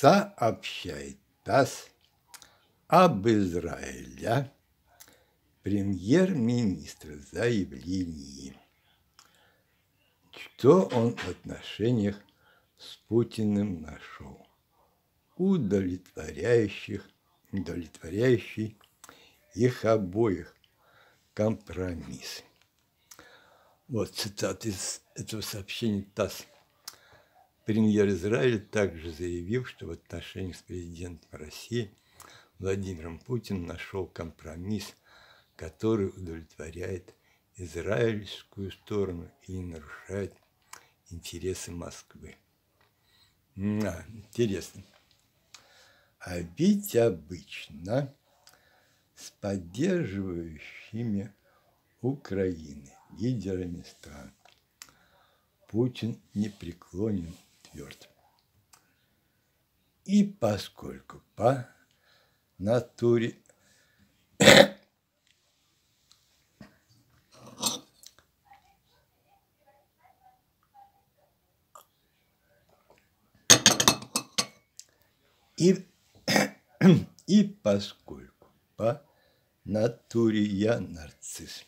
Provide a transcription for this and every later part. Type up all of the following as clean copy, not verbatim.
Сообщает ТАСС об Израиле премьер-министр заявлении, что он в отношениях с Путиным нашел удовлетворяющий их обоих компромисс. Вот цитата из этого сообщения ТАСС. Премьер Израиля также заявил, что в отношениях с президентом России Владимиром Путиным нашел компромисс, который удовлетворяет израильскую сторону и не нарушает интересы Москвы. Интересно. А ведь обычно с поддерживающими Украины лидерами стран Путин непреклонен, тверд. И поскольку по натуре и поскольку по натуре я нарцисс,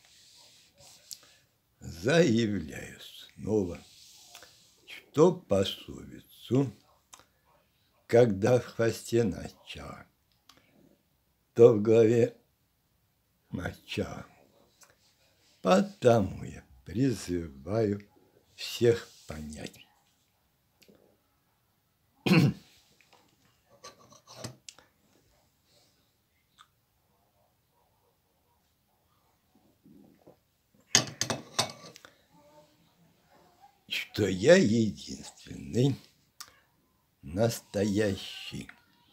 заявляю снова, что пословицу «когда в хвосте начало, то в голове мочало». Потому я призываю всех понять. Что я единственный настоящий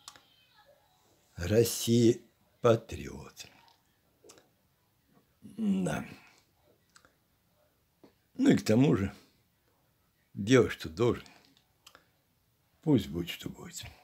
России патриот. Да. Ну и к тому же делать, что должен. Пусть будет, что будет.